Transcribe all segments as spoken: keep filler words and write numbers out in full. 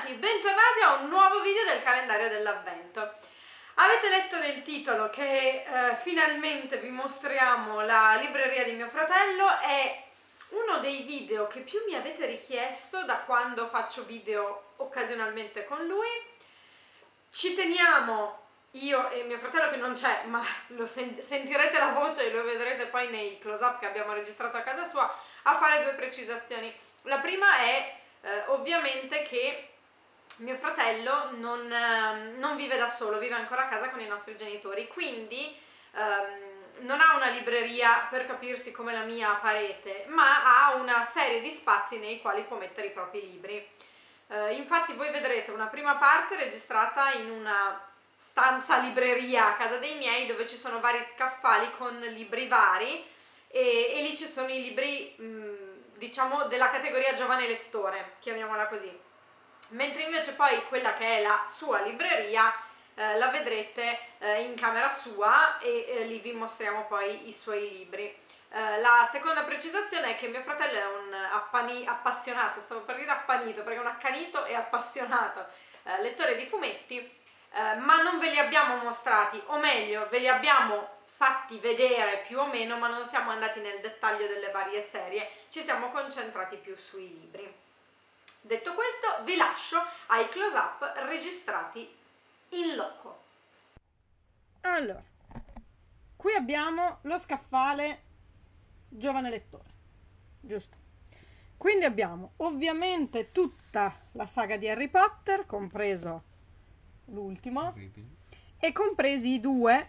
Bentornati, bentornati a un nuovo video del calendario dell'avvento. Avete letto nel titolo che eh, finalmente vi mostriamo la libreria di mio fratello. È uno dei video che più mi avete richiesto da quando faccio video occasionalmente con lui. Ci teniamo, io e mio fratello che non c'è, ma lo sen sentirete la voce e lo vedrete poi nei close-up che abbiamo registrato a casa sua, a fare due precisazioni. La prima è eh, ovviamente che mio fratello non, eh, non vive da solo, vive ancora a casa con i nostri genitori, quindi ehm, non ha una libreria, per capirsi, come la mia a parete, ma ha una serie di spazi nei quali può mettere i propri libri. Eh, infatti voi vedrete una prima parte registrata in una stanza libreria a casa dei miei, dove ci sono vari scaffali con libri vari e, e lì ci sono i libri mh, diciamo della categoria giovane lettore, chiamiamola così. Mentre invece poi quella che è la sua libreria eh, la vedrete eh, in camera sua e eh, lì vi mostriamo poi i suoi libri. Eh, la seconda precisazione è che mio fratello è un appani appassionato, stavo per dire appanito perché è un accanito e appassionato eh, lettore di fumetti, eh, ma non ve li abbiamo mostrati, o meglio ve li abbiamo fatti vedere più o meno, ma non siamo andati nel dettaglio delle varie serie, ci siamo concentrati più sui libri. Detto questo, vi lascio ai close-up registrati in loco. Allora, qui abbiamo lo scaffale giovane lettore, giusto? Quindi abbiamo ovviamente tutta la saga di Harry Potter, compreso l'ultimo, e compresi i due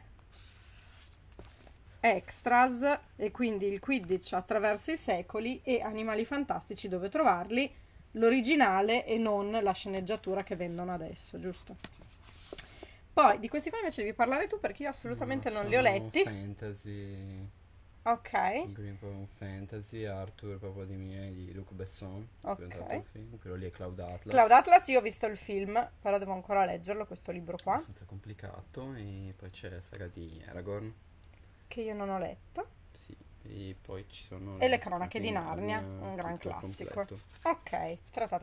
extras, e quindi il Quidditch attraverso i secoli e Animali fantastici, dove trovarli, l'originale e non la sceneggiatura che vendono adesso, giusto? Poi di questi qua invece devi parlare tu, perché io assolutamente no, non li ho letti. Fantasy. Ok. Green Power Fantasy, Arthur, proprio di miei, di Luc Besson. Ok. Film. Quello lì è Cloud Atlas. Cloud Atlas io ho visto il film, però devo ancora leggerlo questo libro qua. È abbastanza complicato. E poi c'è la saga di Aragorn, che io non ho letto. Sì. E poi ci sono E le cronache di Narnia, un gran classico. Ok.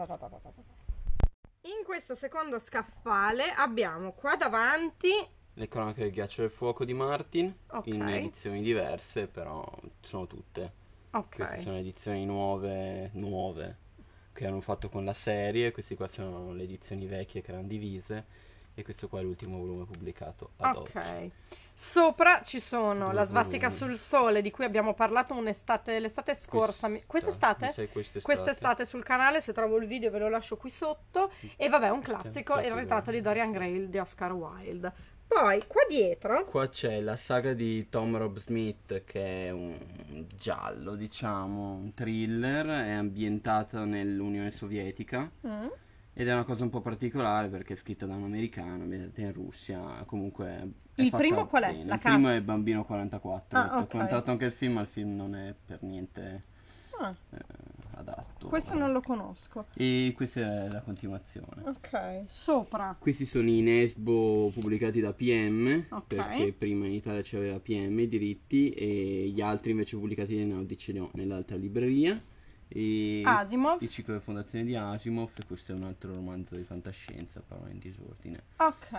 In questo secondo scaffale abbiamo qua davanti le cronache del ghiaccio del fuoco di Martin, okay, in edizioni diverse, però sono tutte. Ok. Queste sono edizioni nuove, nuove, che hanno fatto con la serie. Questi qua sono le edizioni vecchie che erano divise, e questo qua è l'ultimo volume pubblicato ad Ok. oggi. Sopra ci sono Due la svastica volumi. sul sole, di cui abbiamo parlato un'estate, l'estate scorsa. Questa- Quest'estate? mi sa quest'estate. Quest'estate sul canale, se trovo il video ve lo lascio qui sotto. E vabbè, un classico, il ritratto di Dorian Gray di Oscar Wilde. Poi qua dietro Qua c'è la saga di Tom Rob Smith, che è un giallo, diciamo, un thriller, è ambientata nell'Unione Sovietica. mm. Ed è una cosa un po' particolare perché è scritta da un americano, ambientata in Russia. Comunque è Il fatta primo qual è? bene. La Il ca- primo è Bambino quarantaquattro. Ah, Ho ok. incontrato anche il film, ma il film non è per niente Ah, eh, adatto. questo non lo conosco. E questa è la continuazione. Ok, sopra. Questi sono i Nesbo pubblicati da P M, Ok. perché prima in Italia c'aveva P M i diritti, e gli altri invece pubblicati nell'altra libreria. E Asimov. il ciclo delle fondazioni di Asimov, e questo è un altro romanzo di fantascienza, però in disordine. Ok.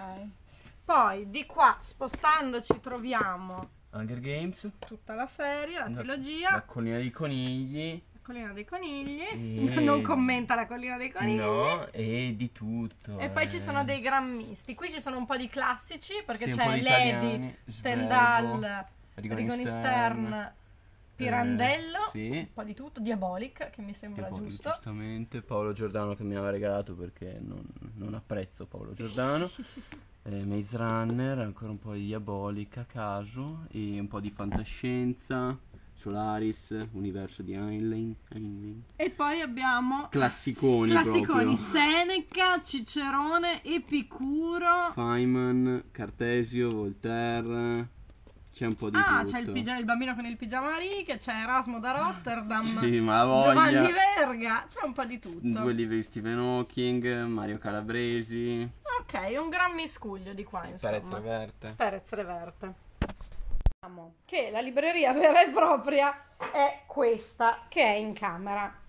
Poi di qua, spostandoci, troviamo Hunger Games, tutta la serie, la la, trilogia. la collina dei conigli. La collina dei conigli. E- Non commenta la collina dei conigli. No, e di tutto. E poi eh. ci sono dei gran misti. Qui ci sono un po' di classici, perché Sì, un po' c'è di Levi, italiani, Stendhal, Svevo, Rigoni Rigoni Stern, Stern, Pirandello, eh, sì. un po' di tutto, Diabolic, che mi sembra E poi, giusto. giustamente Paolo Giordano, che mi aveva regalato perché non, non apprezzo Paolo Giordano. eh, Maze Runner, ancora un po' di Diabolic a caso, e un po' di fantascienza, Solaris, universo di Heinlein, Heinlein. E poi abbiamo Classiconi, classiconi, proprio. Seneca, Cicerone, Epicuro. Feynman, Cartesio, Voltaire. C'è un po' di Ah, tutto. c'è il, pigia- il bambino con il pigiama a righe, c'è Erasmo da Rotterdam, Sì, ma voglia. Giovanni Verga, c'è un po' di tutto. Due libri di Stephen Hawking, Mario Calabresi, Ok, un gran miscuglio di qua, insomma. Perez Reverte. Perez Reverte. Diciamo che la libreria vera e propria è questa, che è in camera.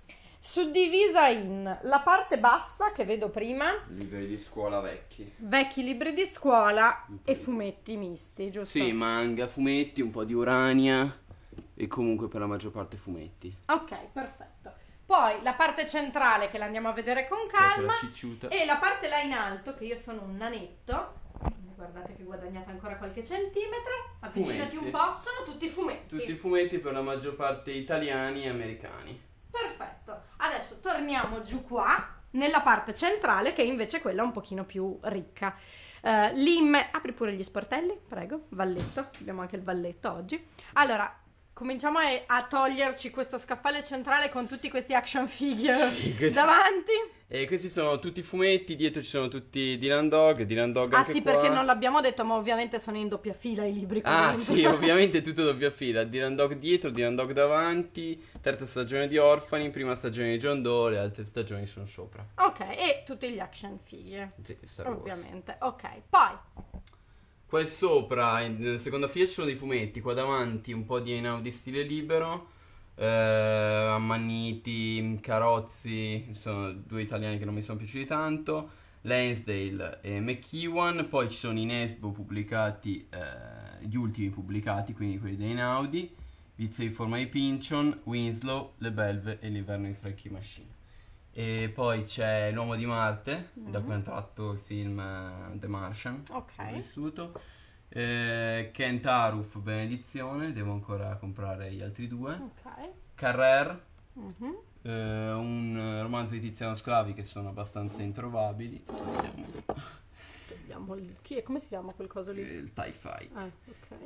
suddivisa in la parte bassa che vedo prima, Libri di scuola vecchi. vecchi libri di scuola e fumetti misti, giusto? Sì, manga, fumetti, un po' di Urania e comunque per la maggior parte fumetti. Ok, perfetto. Poi la parte centrale che la andiamo a vedere con calma Ecco la cicciuta. e la parte là in alto, che io sono un nanetto, guardate che guadagnate ancora qualche centimetro, avvicinati Fumetti. un po', sono tutti fumetti. Tutti fumetti per la maggior parte italiani e americani. Perfetto. Adesso torniamo giù qua, nella parte centrale, che è invece quella un pochino più ricca. Uh, lì in me... Apri pure gli sportelli, prego, valletto, abbiamo anche il valletto oggi. Allora, cominciamo a, a toglierci questo scaffale centrale con tutti questi action figure Sì, questi- davanti. E questi sono tutti fumetti, dietro ci sono tutti Dylan Dog, Dylan Dog Ah anche sì, qua. perché non l'abbiamo detto, ma ovviamente sono in doppia fila i libri qua Ah dentro. sì, ovviamente tutto doppia fila, Dylan Dog dietro, Dylan Dog davanti, terza stagione di Orfani, prima stagione di John Doe, le altre stagioni sono sopra. Ok, e tutti gli action figure, Sì, Star Wars. ovviamente. Ok, poi... Qua sopra, in nella seconda fila ci sono dei fumetti, qua davanti un po' di Einaudi stile libero, eh, Ammanniti, Carozzi, sono due italiani che non mi sono piaciuti tanto, Lansdale e McEwan, poi ci sono i Nesbo pubblicati, eh, gli ultimi pubblicati, quindi quelli dei Einaudi, Vizia di forma di Pynchon, Winslow, Le Belve e L'inverno di Frankie Machine. E poi c'è L'uomo di Marte, Mhm. da cui hanno tratto il film eh, The Martian, Ok. ho vissuto. Eh, Kent Aruf, Benedizione, devo ancora comprare gli altri due. Ok. Carrer, Mhm. eh, un romanzo di Tiziano Sclavi che sono abbastanza introvabili. Vediamo. Vediamo il... Chi è? Come si chiama quel coso lì? Il TIE Fight. Ah, ok.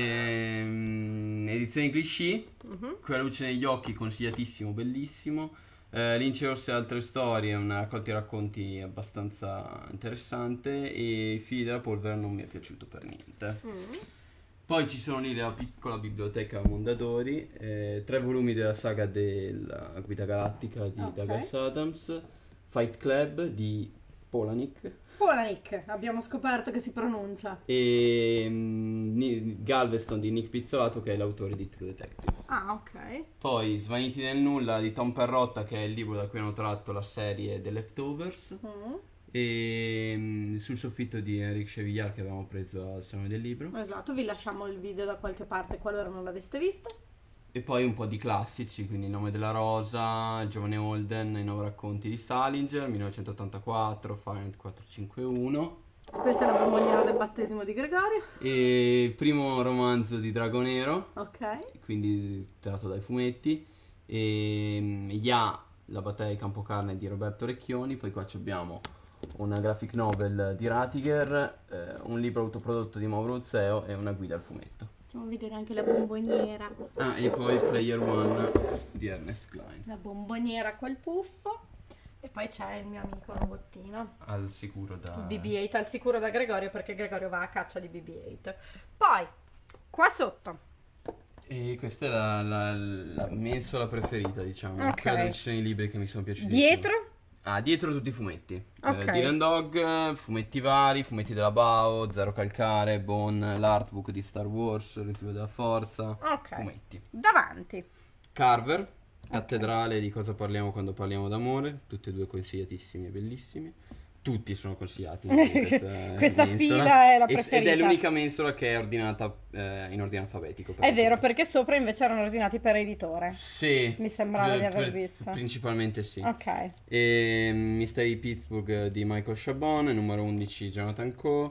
Ehm, edizione cliché, Mhm. Quella luce negli occhi, consigliatissimo, bellissimo. Eh, Lince Orsi e altre storie, una raccolta di racconti abbastanza interessante. E I figli della polvere non mi è piaciuto per niente. Mm. Poi ci sono lì la piccola biblioteca Mondadori, eh, tre volumi della saga della Guida Galattica di Ok. Douglas Adams, Fight Club di Polanik Polanik, abbiamo scoperto che si pronuncia. e mm, Ni- Galveston di Nick Pizzolato, che è l'autore di True Detective. Ah, ok. Poi Svaniti nel nulla di Tom Perrotta, che è il libro da cui hanno tratto la serie The Leftovers, Mm. e mm, Sul soffitto di Enric Chevillard, che avevamo preso al Salone del Libro. Esatto, vi lasciamo il video da qualche parte qualora non l'aveste visto. E poi un po' di classici, quindi Il nome della rosa, Giovane Holden, I nove racconti di Salinger, millenovecentottantaquattro, Fahrenheit quattrocentocinquantuno. Questa è la bomboniera del battesimo di Gregorio. E il primo romanzo di Drago Nero, Ok. quindi tratto dai fumetti. E mm, Ya, La battaglia di Campocarne di Roberto Recchioni. Poi qua ci abbiamo una graphic novel di Ratiger, eh, un libro autoprodotto di Mauro Zeo e una guida al fumetto. Facciamo vedere anche la bomboniera. Ah, e poi Player One di Ernest Klein. La bomboniera col puffo. E poi c'è il mio amico robottino. Al sicuro da... B B otto al sicuro da Gregorio, perché Gregorio va a caccia di B B otto. Poi, qua sotto. E questa è la, la, la mensola preferita, diciamo. Ok. Quella dove ci sono i libri che mi sono piaciuti. di Dietro. più. Ah, dietro tutti i fumetti. Ok. Eh, Dylan Dog, fumetti vari, fumetti della Bao, Zero Calcare, Bone, l'artbook di Star Wars, Il Risveglio della Forza. Ok. Fumetti. Davanti. Carver, Cattedrale di cosa parliamo quando parliamo d'amore. Tutti e due consigliatissimi e bellissimi. Tutti sono consigliati in questa, Questa mensola. fila è la E- Ed preferita. è l'unica mensola che è ordinata eh, in ordine alfabetico. per È vero, favore. perché sopra invece erano ordinati per editore. Sì. Mi sembrava per- di aver per- visto. Principalmente sì. Ok. E Misteri di Pittsburgh di Michael Chabon, numero undici Jonathan Coe,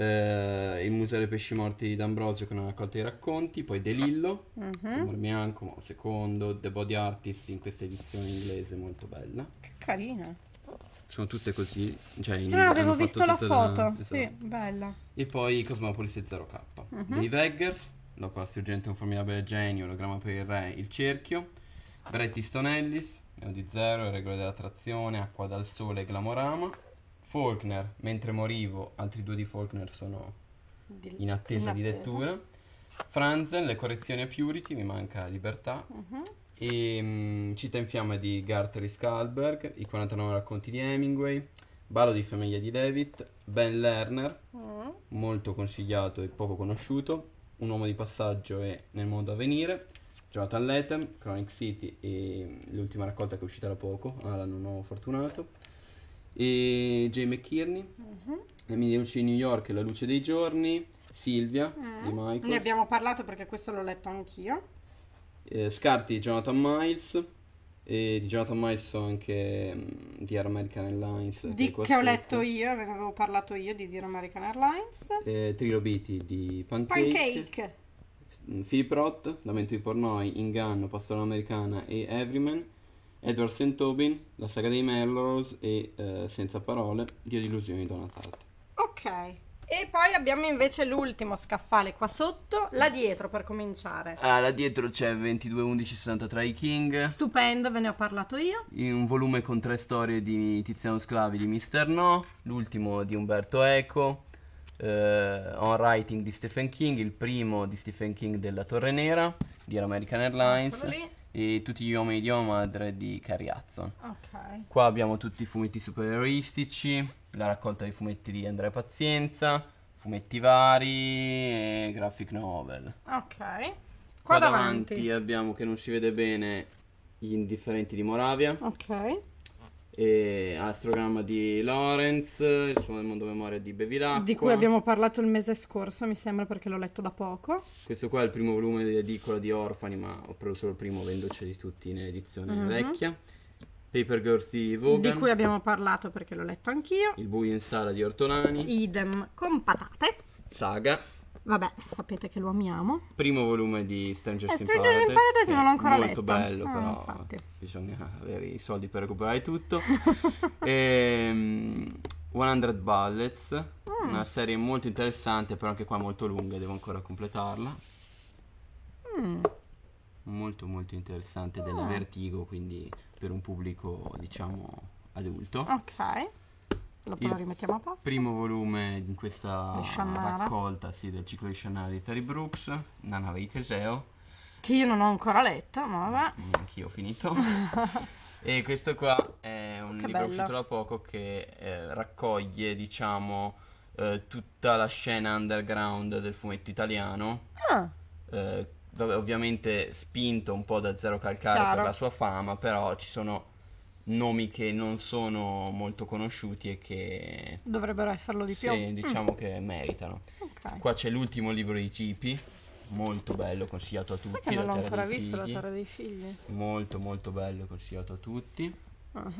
eh, Il Museo dei Pesci Morti di D'Ambrosio con una raccolta di racconti, poi De Lillo, Mhm. Umar Bianco, Mao Secondo, The Body Artist in questa edizione inglese molto bella. Che carina. Sono tutte così, cioè in, Ah, avevo hanno visto fatto la tutta foto. esatto. Sì, bella. E poi Cosmopolis e zero K. Mhm. Dave Eggers, dopo La Struggente un formidabile genio, L'ologramma per il re, Il cerchio, Bret Easton Ellis, Neo di Zero, Le regole dell'attrazione, Acqua dal sole, Glamorama, Faulkner, Mentre morivo, altri due di Faulkner sono Di- in attesa di lettura, Franzen, Le correzioni a Purity, mi manca Libertà, Mhm. e mm, Città in fiamme di Garteris Skalberg, I quarantanove racconti di Hemingway, Ballo di famiglia di David, Ben Lerner, Mm. molto consigliato e poco conosciuto, Un uomo di passaggio e Nel mondo a venire, Jonathan Lethem, Chronic City e l'ultima raccolta che è uscita da poco, Alan un uomo fortunato, e Jay McKierney, Mhm. La mia luce di New York e La luce dei giorni, Silvia Mm. di Michaels, Ne abbiamo parlato perché questo l'ho letto anch'io. eh, Scarti di Jonathan Miles, e di Jonathan Miles so anche mm, di Air American Airlines che, è Di, qua che ho sotto. letto io, ve ne avevo parlato io di Dear American Airlines. eh, Trilobiti di Pancake, Pancake. mm, Philip Roth, Lamento di Pornoi, Inganno, Pastola Americana e Everyman, Edward Saint Tobin, La saga dei Melrose e eh, Senza parole, Dio di illusioni di Donna Tartt. Ok. E poi abbiamo invece l'ultimo scaffale qua sotto, là dietro per cominciare. Ah, là dietro c'è ventidue undici sessantatré i King, Stupendo, ve ne ho parlato io. in un volume con tre storie di Tiziano Sclavi di mister No, l'ultimo di Umberto Eco, eh, On Writing di Stephen King, il primo di Stephen King della Torre Nera di American Airlines Eccolo lì. e Tutti gli uomini di Oma Madre di Carrie Hudson. Ok. Qua abbiamo tutti i fumetti supereroistici, la raccolta di fumetti di Andrea Pazienza, fumetti vari e graphic novel. Ok. Qua, Qua davanti. davanti abbiamo, che non si vede bene, Gli indifferenti di Moravia, Ok. e Astrogramma di Lawrence, Il suo mondo memoria di Bevilacqua. Di cui abbiamo parlato il mese scorso, mi sembra, perché l'ho letto da poco. Questo qua è il primo volume di edicola di Orfani, ma ho preso solo il primo avendoceli tutti in edizione Mhm. vecchia. Paper Girls di Vaughan, Di cui abbiamo parlato perché l'ho letto anch'io. Il buio in sala di Ortolani, Idem con patate. Saga, Vabbè, sapete che lo amiamo. primo volume di Strangers Eh, in Strangers in Paradise, Paradise che non l'ho ancora è molto letto. bello, Ah, però infatti. bisogna avere i soldi per recuperare tutto. Ehm, cento Bullets, Mm. una serie molto interessante, però anche qua molto lunga, devo ancora completarla. Mm. Molto molto interessante, della Ah. Vertigo, quindi per un pubblico diciamo adulto. Ok. Dopo Il lo rimettiamo a posto. Primo volume in questa Di Shannara. raccolta, sì, del ciclo di Shannara di Terry Brooks, La nave di Teseo. Che io non ho ancora letto, ma vabbè. Anch'io ho finito. E questo qua è un Che libro bello. uscito da poco che eh, raccoglie, diciamo, eh, tutta la scena underground del fumetto italiano, Ah, eh, dove ovviamente spinto un po' da Zero Calcare Chiaro. per la sua fama, però ci sono nomi che non sono molto conosciuti e che dovrebbero esserlo di più. sì, diciamo che meritano. Mm, ok. Qua c'è l'ultimo libro di Gipi, molto bello, consigliato a tutti. Sai che non La l'ho Terra ancora dei visto, La Figli. terra dei figli. Molto molto bello, consigliato a tutti. Uh-huh.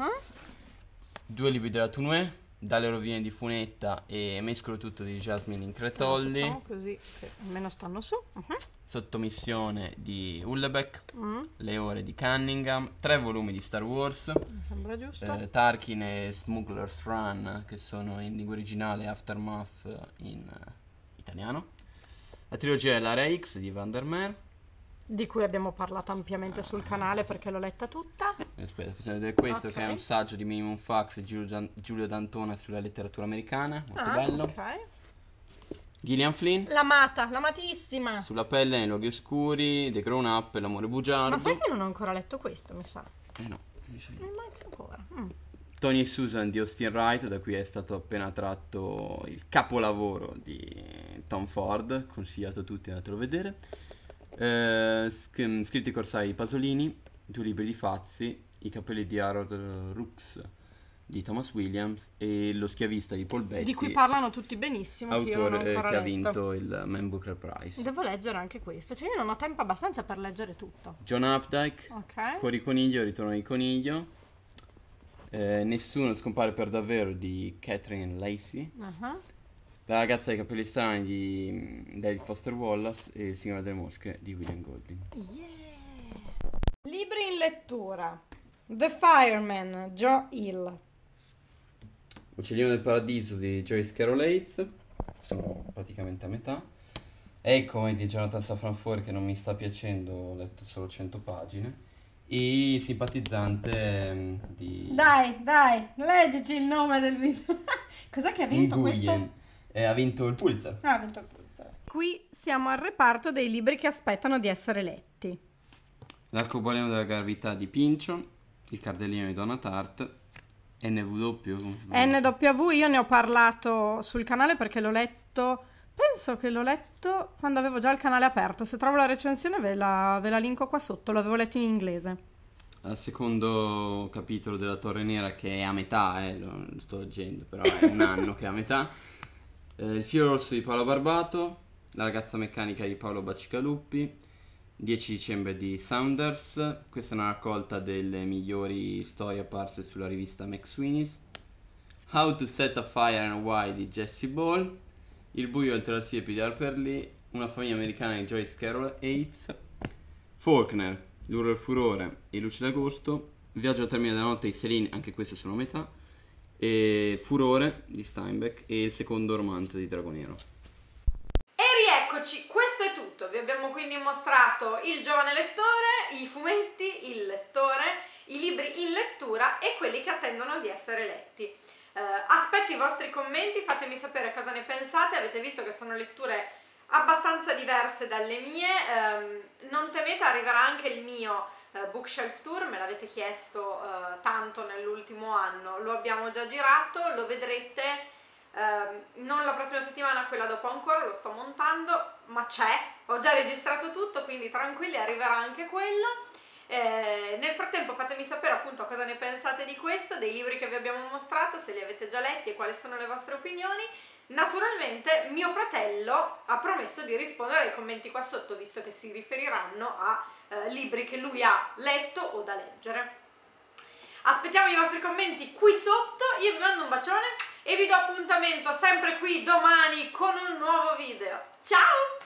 Due libri della Tourneur, Dalle rovine di Funetta e Mescolo tutto di Jasmine Incretolli, Facciamo così che almeno stanno su. Uh-huh. Sottomissione di Hullebeck, Mm, Le ore di Cunningham, tre volumi di Star Wars, mi sembra giusto. eh, Tarkin e Smuggler's Run, che sono in lingua originale, Aftermath in eh, italiano, la trilogia dell'Area X di Van der Meer. Di cui abbiamo parlato ampiamente sul canale perché l'ho letta tutta. Aspetta, facciamo vedere questo, Ok. che è un saggio di Minimum Fax di Giulio, Dan- Giulio D'Antona sulla letteratura americana, molto Ah, bello. ok. Gillian Flynn, L'amata, l'amatissima. Sulla pelle nei luoghi oscuri, The Grown Up e L'amore bugiardo. Ma sai che non ho ancora letto questo, mi sa? Eh no, mi sa di no. Mi manca ancora. Mm. Tony e Susan di Austin Wright, da cui è stato appena tratto il capolavoro di Tom Ford, consigliato a tutti, andatelo a vedere. Eh, sc- scritti corsai Pasolini, due libri di Fazzi, I capelli di Harold Rooks di Thomas Williams e Lo schiavista di Paul Betti, Di cui parlano tutti benissimo, che io non ho autore eh, ancora che ha letto. vinto il Man Booker Prize. Devo leggere anche questo, cioè io non ho tempo abbastanza per leggere tutto. John Updike, Ok. Fuori Coniglio, Ritorno di Coniglio, eh, Nessuno scompare per davvero di Catherine Lacey, Uh-huh. La ragazza dei capelli strani di mm, David Foster Wallace e Il Signore delle Mosche di William Golding. Yeah. Libri in lettura. The Fireman, Joe Hill. Uccellino del Paradiso di Joyce Carol Oates, sono praticamente a metà. Ecco di Jonathan Safran Foer, che non mi sta piacendo, ho letto solo cento pagine. E Simpatizzante mm, di Dai, dai, leggici il nome del video. Cos'è che ha vinto Nguyen. questo? Eh, ha vinto il Pulitzer. Ah, ha vinto il Pulitzer. Qui siamo al reparto dei libri che aspettano di essere letti. L'arcobaleno della gravità di Pinchon, Il cardellino di Donna Tartt, N W, come si pronuncia? N W io ne ho parlato sul canale perché l'ho letto Penso che l'ho letto quando avevo già il canale aperto. Se trovo la recensione ve la, ve la linko qua sotto. L'avevo letto in inglese. Al secondo capitolo della Torre Nera, che è a metà, eh, lo, lo sto leggendo, però è un anno che è a metà. Eh, il filo rosso di Paolo Barbato, La ragazza meccanica di Paolo Bacigalupi, dieci dicembre di Saunders. Questa è una raccolta delle migliori storie apparse sulla rivista McSweeney's. How to Set a Fire and Why di Jesse Ball, Il buio oltre la siepe di Harper Lee, Una famiglia americana di Joyce Carol Oates, Faulkner, L'Uro e il furore e Luce d'agosto, Viaggio al termine della notte di Céline, anche queste sono a metà, e Furore di Steinbeck e il secondo romanzo di Dragonero. E rieccoci, questo è tutto. Vi abbiamo quindi mostrato Il giovane lettore, i fumetti, il lettore, i libri in lettura e quelli che attendono di essere letti. Eh, aspetto i vostri commenti, fatemi sapere cosa ne pensate. Avete visto che sono letture abbastanza diverse dalle mie. Eh, non temete, arriverà anche il mio eh, Bookshelf Tour, me l'avete chiesto eh, tanto nell'ultimo anno, lo abbiamo già girato, lo vedrete eh, non la prossima settimana, quella dopo ancora, lo sto montando, ma c'è, ho già registrato tutto, quindi tranquilli, arriverà anche quello. Eh, nel frattempo fatemi sapere appunto cosa ne pensate di questo, dei libri che vi abbiamo mostrato, se li avete già letti e quali sono le vostre opinioni. Naturalmente mio fratello ha promesso di rispondere ai commenti qua sotto, visto che si riferiranno a eh, libri che lui ha letto o da leggere. Aspettiamo i vostri commenti qui sotto, io vi mando un bacione e vi do appuntamento sempre qui domani con un nuovo video. Ciao!